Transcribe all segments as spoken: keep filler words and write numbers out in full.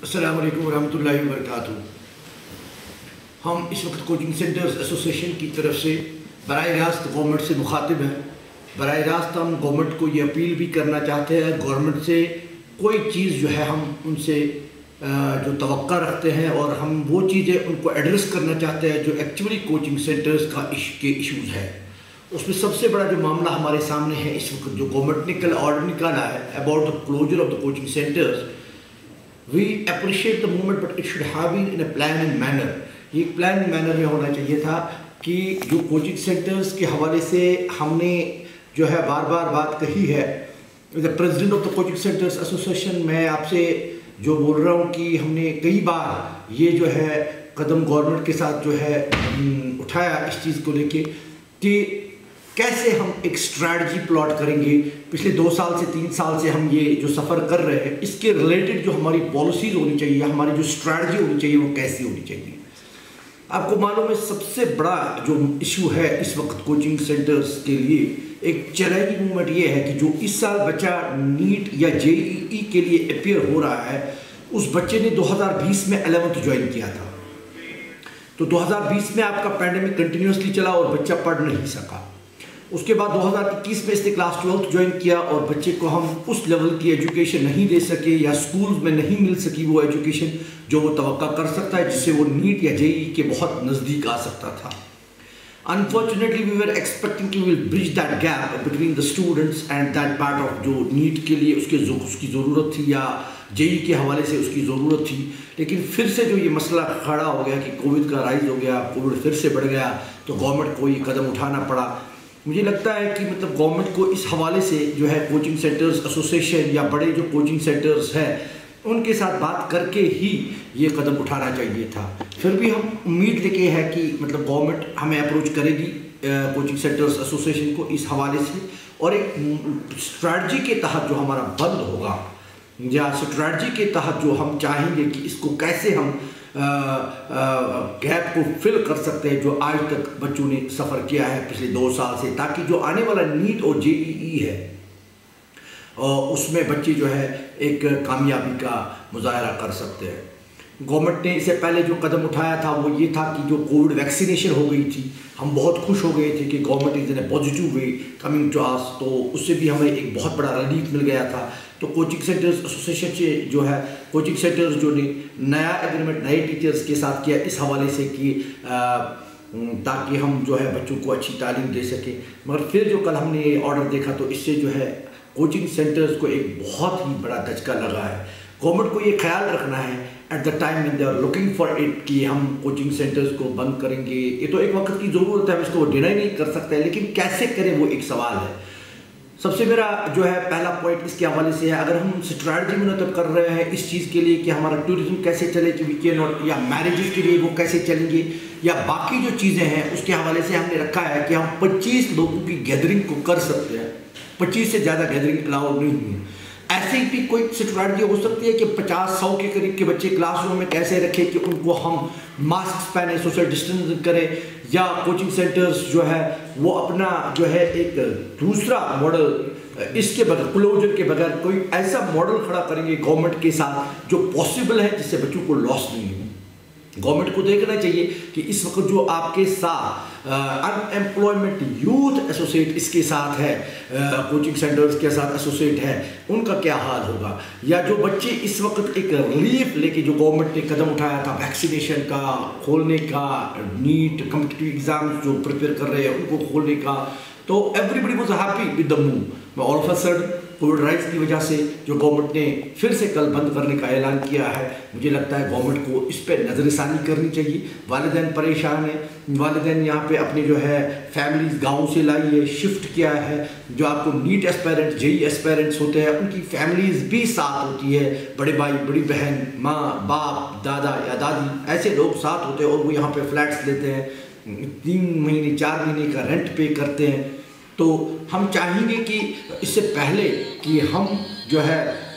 अस्सलाम वालेकुम रहमतुल्लाहि व बरकातुहू। हम इस वक्त कोचिंग सेंटर्स एसोसिएशन की तरफ से बराह रास्त गवर्नमेंट से मुखातिब हैं। बराह रास्त हम गवर्नमेंट को ये अपील भी करना चाहते हैं, गवर्नमेंट से कोई चीज़ जो है हम उनसे जो तवक्का रखते हैं और हम वो चीज़ें उनको एड्रेस करना चाहते हैं जो एक्चुअली कोचिंग सेंटर्स का इश के इशूज़ है। उसमें सबसे बड़ा जो मामला हमारे सामने है इस वक्त, जो गवर्नमेंट ने कल ऑर्डर निकाला है about the closure of the coaching centres, we appreciate the movement but it should have been in a planning manner. ये प्लानिंग मैनर में होना चाहिए था कि जो कोचिंग सेंटर्स के हवाले से हमने जो है बार बार बात कही है। The president of the coaching centres association, मैं आपसे जो बोल रहा हूँ कि हमने कई बार ये जो है कदम गवर्नमेंट के साथ जो है उठाया इस चीज़ को लेके कि कैसे हम एक स्ट्रैटेजी प्लॉट करेंगे। पिछले दो साल से तीन साल से हम ये जो सफ़र कर रहे हैं, इसके रिलेटेड जो हमारी पॉलिसीज़ होनी चाहिए, हमारी जो स्ट्रैटेजी होनी चाहिए वो कैसी होनी चाहिए। आपको मालूम है सबसे बड़ा जो इशू है इस वक्त कोचिंग सेंटर्स के लिए, एक चैलेंजिंग मूवमेंट ये है कि जो इस साल बच्चा नीट या जेईई के लिए अपियर हो रहा है, उस बच्चे ने दो हज़ार बीस में एलेवंथ ज्वाइन किया था। तो दो हज़ार बीस में आपका पैंडेमिक कंटिन्यूसली चला और बच्चा पढ़ नहीं सका। उसके बाद दो हज़ार इक्कीस में इसने क्लास ट्वेल्थ ज्वाइन किया और बच्चे को हम उस लेवल की एजुकेशन नहीं दे सके या स्कूल में नहीं मिल सकी वो एजुकेशन जो वो तवक्का कर सकता है, जिससे वो नीट या जेईई के बहुत नज़दीक आ सकता था। Unfortunately we were expecting to will bridge that gap between the students and that part of जो नीट के लिए उसके जो उसकी ज़रूरत थी या जेईई के हवाले से उसकी ज़रूरत थी। लेकिन फिर से जो ये मसला खड़ा हो गया कि कोविड का राइज हो गया, कोविड फिर से बढ़ गया, तो गवर्नमेंट को ये कदम उठाना पड़ा। मुझे लगता है कि मतलब गवर्नमेंट को इस हवाले से जो है कोचिंग सेंटर्स एसोसिएशन या बड़े जो कोचिंग सेंटर्स हैं उनके साथ बात करके ही ये कदम उठाना चाहिए था। फिर भी हम उम्मीद लेके हैं कि मतलब गवर्नमेंट हमें अप्रोच करेगी कोचिंग सेंटर्स एसोसिएशन को इस हवाले से, और एक स्ट्रैटेजी के तहत जो हमारा बंद होगा या स्ट्रैटेजी के तहत जो हम चाहेंगे कि इसको कैसे हम गैप को फिल कर सकते हैं जो आज तक बच्चों ने सफ़र किया है पिछले दो साल से, ताकि जो आने वाला नीट और जेईई है और उसमें बच्चे जो है एक कामयाबी का मुजाहरा कर सकते हैं। गवर्नमेंट ने इससे पहले जो कदम उठाया था वो ये था कि जो कोविड वैक्सीनेशन हो गई थी, हम बहुत खुश हो गए थे कि government is in a positive way coming to us, तो उससे भी हमें एक बहुत बड़ा रिलीफ मिल गया था। तो कोचिंग सेंटर्स एसोसिएशन से जो है कोचिंग सेंटर्स जो ने नया एग्रीमेंट नए टीचर्स के साथ किया इस हवाले से कि ताकि हम जो है बच्चों को अच्छी तालीम दे सकें। मगर फिर जो कल हमने ये ऑर्डर देखा तो इससे जो है कोचिंग सेंटर्स को एक बहुत ही बड़ा धचका लगा है। गवर्नमेंट को ये ख्याल रखना है at the time when they are looking for it कि हम कोचिंग सेंटर्स को बंद करेंगे। ये तो एक वक्त की ज़रूरत है, हम इसको डिनाई नहीं कर सकते, लेकिन कैसे करें वो एक सवाल है। सबसे मेरा जो है पहला पॉइंट इसके हवाले से है, अगर हम स्ट्रैटेजी मुनतब कर रहे हैं इस चीज़ के लिए कि हमारा टूरिज्म कैसे चले कि वी कैन नॉट, या मैरिजेस के लिए वो कैसे चलेंगे, या बाकी जो चीज़ें हैं उसके हवाले से हमने रखा है कि हम पच्चीस लोगों की गैदरिंग को कर सकते हैं, पच्चीस से ज़्यादा गैदरिंग अलाउड नहीं है। ऐसे ही भी कोई स्ट्रैटेजी हो सकती है कि पचास सौ के करीब के बच्चे क्लासरूम में कैसे रखें कि उनको हम मास्क पहने, सोशल डिस्टेंसिंग करें, या कोचिंग सेंटर्स जो है वो अपना जो है एक दूसरा मॉडल इसके बगैर, क्लोजर के बगैर कोई ऐसा मॉडल खड़ा करेंगे गवर्नमेंट के साथ जो पॉसिबल है, जिससे बच्चों को लॉस नहीं हो। गवर्नमेंट को देखना चाहिए कि इस वक्त जो आपके साथ अनएम्प्लॉयमेंट यूथ एसोसिएट इसके साथ है, कोचिंग सेंटर्स के साथ एसोसिएट है, उनका क्या हाल होगा। या जो बच्चे इस वक्त एक रिलीफ लेके जो गवर्नमेंट ने कदम उठाया था वैक्सीनेशन का, खोलने का, नीट कॉम्पिटिटिव एग्जाम जो प्रिपेयर कर रहे हैं उनको खोलने का, तो everybody was happy with the move. All of a sudden COVID rise की वजह से जो गवर्नमेंट ने फिर से कल बंद करने का ऐलान किया है, मुझे लगता है गवर्नमेंट को इस पर नज़रसानी करनी चाहिए। वालिदैन परेशान है, वालिदैन यहाँ पे अपने जो है फैमिलीज गाँव से लाई है, शिफ्ट किया है। जो आपको नीट एस्पायरेंट्स, जेई एस्पायरेंट्स होते हैं उनकी फैमिलीज भी साथ होती है, बड़े भाई बड़ी बहन, माँ बाप, दादा या दादी, ऐसे लोग साथ होते हैं और वो यहाँ पे फ्लैट्स लेते हैं, तीन महीने चार महीने का रेंट पे करते हैं। तो हम चाहेंगे कि इससे पहले कि हम जो है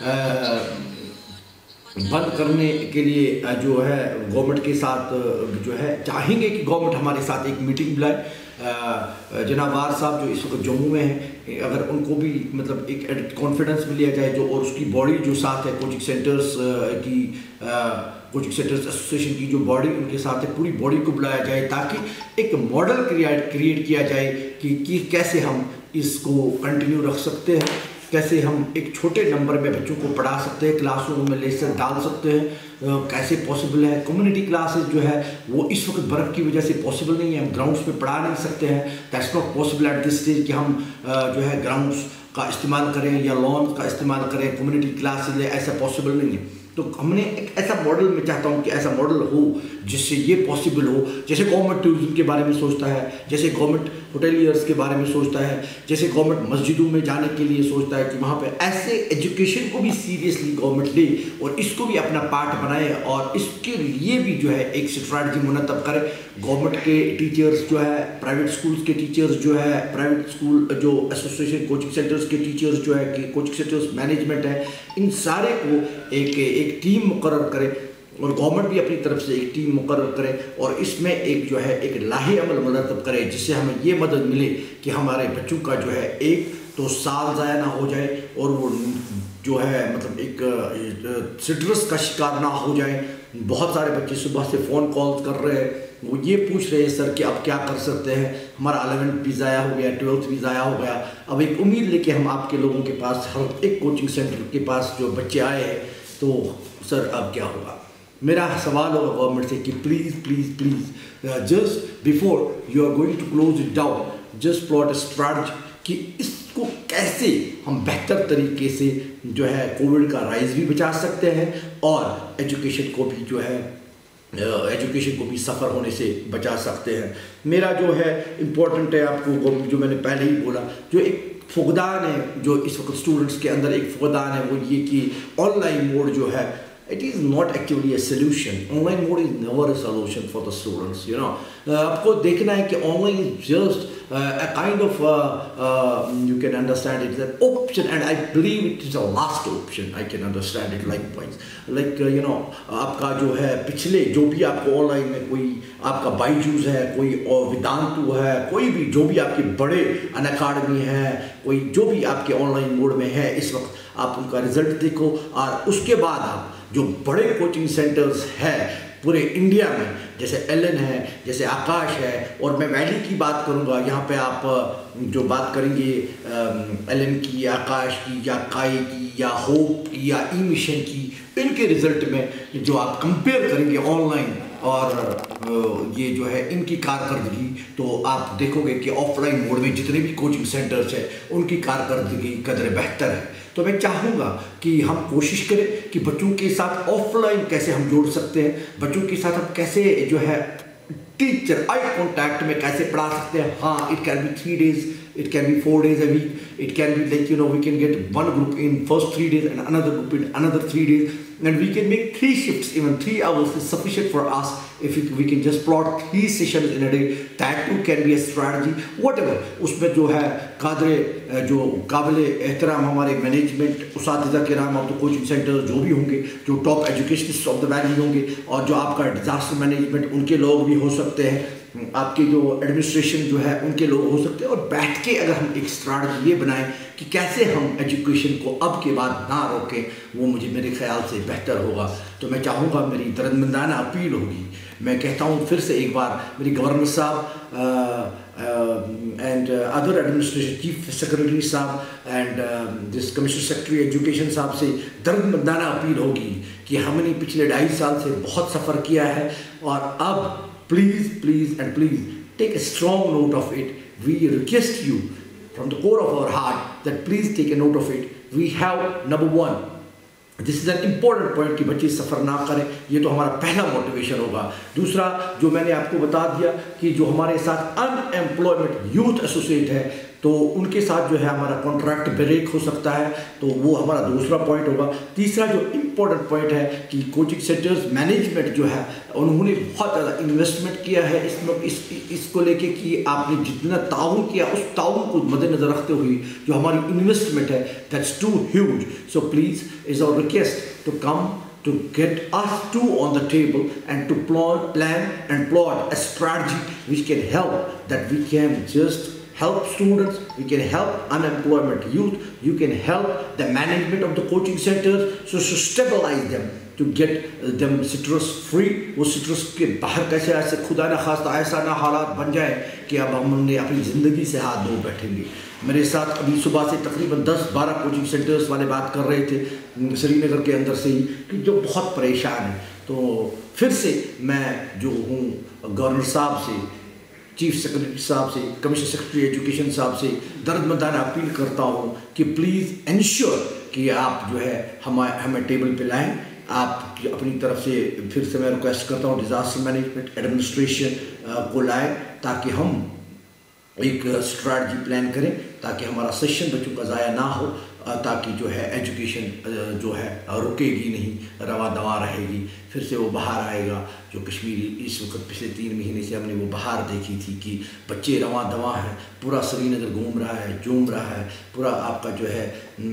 बंद करने के लिए जो है गवर्नमेंट के साथ जो है चाहेंगे कि गवर्नमेंट हमारे साथ एक मीटिंग बुलाए जनाब वार साहब जो इस वक्त जम्मू में हैं, अगर उनको भी मतलब एक कॉन्फिडेंस में लिया जाए जो, और उसकी बॉडी जो साथ है कोचिंग सेंटर्स की, कोचिंग सेंटर्स एसोसिएशन की जो बॉडी उनके साथ है, पूरी बॉडी को बुलाया जाए ताकि एक मॉडल क्रिएट क्रिएट किया जाए कि, कि कैसे हम इसको कंटिन्यू रख सकते हैं, कैसे हम एक छोटे नंबर में बच्चों को पढ़ा सकते हैं, क्लासरूम में लेसन डाल सकते हैं, कैसे पॉसिबल है। कम्युनिटी क्लासेस जो है वो इस वक्त बर्फ़ की वजह से पॉसिबल नहीं है, हम ग्राउंड्स में पढ़ा नहीं सकते हैं, that's not possible at this stage कि हम जो है ग्राउंड्स का इस्तेमाल करें या लॉन का इस्तेमाल करें, कम्युनिटी क्लासेस ले, ऐसा पॉसिबल नहीं है। तो हमने एक ऐसा मॉडल, मैं चाहता हूँ कि ऐसा मॉडल हो जिससे ये पॉसिबल हो, जैसे गवर्नमेंट टूरिज्म के बारे में सोचता है, जैसे गवर्नमेंट होटेलियर्स के बारे में सोचता है, जैसे गवर्नमेंट मस्जिदों में जाने के लिए सोचता है कि वहाँ पे ऐसे एजुकेशन को भी सीरियसली गवर्नमेंट ले और इसको भी अपना पार्ट बनाए और इसके लिए भी जो है एक स्ट्रैटेजी मुनतब करे। गवर्नमेंट के टीचर्स जो है, प्राइवेट स्कूल्स के टीचर्स जो है, प्राइवेट स्कूल जो एसोसिएशन कोचिंग सेंटर्स के टीचर्स जो है, कि कोचिंग सेंटर्स मैनेजमेंट है, इन सारे को एक एक टीम मुकर्रर करे और गवर्नमेंट भी अपनी तरफ से एक टीम मुकर्रर करे और इसमें एक जो है एक लाहे अमल मरतब करे जिससे हमें ये मदद मिले कि हमारे बच्चों का जो है एक तो साल ज़ाया ना हो जाए और वो जो है मतलब एक सिट्रस का शिकार ना हो जाए। बहुत सारे बच्चे सुबह से फ़ोन कॉल्स कर रहे हैं, वो ये पूछ रहे हैं सर कि अब क्या कर सकते हैं, हमारा अलेवेंथ भी ज़ाया हो गया, ट्वेल्थ भी ज़ाया हो गया, अब एक उम्मीद लेके हम आपके लोगों के पास, हर एक कोचिंग सेंटर के पास जो बच्चे आए हैं, तो सर अब क्या होगा। मेरा सवाल होगा गवर्नमेंट से कि please please please just before you are going to close it down, just plot a strategy कि इसको कैसे हम बेहतर तरीके से जो है कोविड का राइज भी बचा सकते हैं और एजुकेशन को भी जो है एजुकेशन को भी सफ़र होने से बचा सकते हैं। मेरा जो है इम्पोर्टेंट है आपको जो मैंने पहले ही बोला, जो एक फुकदान है जो इस वक्त स्टूडेंट्स के अंदर एक फुकदान है, वो ये कि ऑनलाइन मोड जो है it is not actually a solution. Online mode is never a solution for the students, you know. uh, आपको देखना है कि online is just uh, a kind of uh, uh, you can understand it as an option and I believe it is a last option. I can understand it likewise. Like uh, you know, आपका जो है पिछले जो भी आपको online में कोई आपका बाईजूस है, कोई और वेदांतु है, कोई भी जो भी आपके बड़े अनअकाडमी है, कोई जो भी आपके ऑनलाइन मोड में है इस वक्त, आप उनका रिजल्ट देखो और उसके बाद आप जो बड़े कोचिंग सेंटर्स है पूरे इंडिया में, जैसे एलन है, जैसे आकाश है, और मैं वैली की बात करूंगा, यहाँ पे आप जो बात करेंगे एलन की, आकाश की, या काई की, या होप की, या ई मिशन की, इनके रिजल्ट में जो आप कंपेयर करेंगे ऑनलाइन और ये जो है इनकी कारकर्दगी, तो आप देखोगे कि ऑफलाइन मोड में जितने भी कोचिंग सेंटर्स हैं उनकी कारकर्दगी कदर बेहतर है। तो मैं चाहूँगा कि हम कोशिश करें कि बच्चों के साथ ऑफलाइन कैसे हम जोड़ सकते हैं, बच्चों के साथ हम कैसे जो है टीचर आई कॉन्टैक्ट में कैसे पढ़ा सकते हैं। हाँ, it can be three days, it can be four days a week, it can be like you know we can get one group in first three days and another group in another three days and we can make three shifts, even three hours is sufficient for us if we, we can just plot three sessions in a day. That too can be a strategy, whatever. उसमें जो है कादरे जो काबिले एहतराम हमारे management उसातिज़ा किराम और तो कोचिंग सेंटर जो भी होंगे, जो top educationist of the valley होंगे और जो आपका डिजास्टर मैनेजमेंट उनके लोग भी हो सकते हैं, आपके जो एडमिनिस्ट्रेशन जो है उनके लोग हो सकते हैं, और बैठ के अगर हम एक स्ट्रैटेजी ये बनाएं कि कैसे हम एजुकेशन को अब के बाद ना रोकें, वो मुझे मेरे ख्याल से बेहतर होगा। तो मैं चाहूँगा, मेरी दर्दमंदाना अपील होगी, मैं कहता हूँ फिर से एक बार मेरी गवर्नर साहब and other administration chief secretary साहब and this commissioner secretary education साहब से दर्दमंदाना अपील होगी कि हमने पिछले ढाई साल से बहुत सफ़र किया है और अब please please and please take a strong note of it. We request you from the core of our heart that please take a note of it. We have number one, this is an important point कि बच्चे सफ़र ना करें, ये तो हमारा पहला motivation होगा। दूसरा जो मैंने आपको बता दिया कि जो हमारे साथ अनएम्प्लॉयमेंट यूथ एसोसिएट है तो उनके साथ जो है हमारा कॉन्ट्रैक्ट ब्रेक हो सकता है, तो वो हमारा दूसरा पॉइंट होगा। तीसरा जो इम्पोर्टेंट पॉइंट है कि कोचिंग सेंटर्स मैनेजमेंट जो है उन्होंने बहुत ज़्यादा इन्वेस्टमेंट किया है इसमें, इस इसको लेके कि आपने जितना ताउन किया उस ताउन को मद्देनज़र रखते हुए जो हमारी इन्वेस्टमेंट है that's too huge. So please is our request to come to get us two on the table and to plot, plan and plot a strategy which can help, that we can just help students, we can help unemployment youth, you can help the management of the coaching centers, so to stabilize them, to get them stress free। वो stress के बाहर कैसे ऐसे खुदा न खास्ता ऐसा ना हालात बन जाए कि अब हमने अपनी ज़िंदगी से हाथ धो बैठेंगे। मेरे साथ अभी सुबह से तकरीबन दस बारह कोचिंग सेंटर्स वाले बात कर रहे थे श्रीनगर के अंदर से ही, कि जो बहुत परेशान हैं। तो फिर से मैं जो हूँ गवर्नर साहब से, चीफ सेक्रेटरी साहब से, कमिश्नर सेक्रेटरी एजुकेशन साहब से दर्दमंदाना अपील करता हूँ कि प्लीज़ इंश्योर कि आप जो है हम हमें टेबल पे लाएं। आप अपनी तरफ से फिर से मैं रिक्वेस्ट करता हूँ डिज़ास्टर मैनेजमेंट एडमिनिस्ट्रेशन को लाएं, ताकि हम एक स्ट्रैटेजी प्लान करें, ताकि हमारा सेशन बच्चों का ज़ाया ना हो, ताकि जो है एजुकेशन जो है रुकेगी नहीं, रवा दवा रहेगी। फिर से वो बाहर आएगा जो कश्मीरी इस वक्त पिछले तीन महीने से हमने वो बाहर देखी थी कि बच्चे रवा दवा हैं, पूरा श्रीनगर घूम रहा है, झूम रहा है, पूरा आपका जो है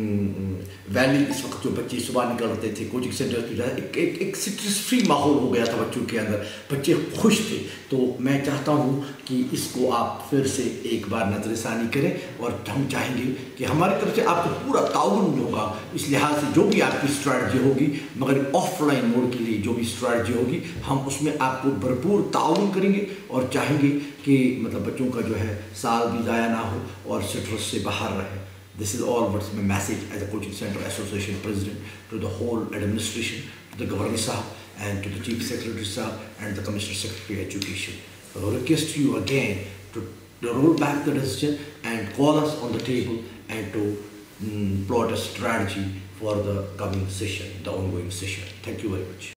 वैली इस वक्त जो बच्चे सुबह निकलते थे कोचिंग सेंटर पे, जो है एक एक एक स्ट्रेस फ्री माहौल हो गया था बच्चों के अंदर, बच्चे खुश थे। तो मैं चाहता हूँ कि इसको आप फिर से एक बार नज़रसानी करें, और हम चाहेंगे कि हमारी तरफ से आपको पूरा ताउन होगा इस लिहाज से, जो भी आपकी स्ट्रैटेजी होगी, मगर ऑफलाइन मोड के लिए जो भी स्ट्रैटेजी होगी हम उसमें आपको भरपूर ताउन करेंगे, और चाहेंगे कि मतलब बच्चों का जो है साल भी ज़ाया ना हो और स्ट्रेस से बाहर रहे। This is all what's my message as a Coaching Center Association President to the whole administration, to the Governor Sahab and to the Chief Secretary Sahab and the Commissioner Secretary Education. I will request you again to, to roll back the decision and call us on the table and to mm, plot a strategy for the coming session, the ongoing session. Thank you very much.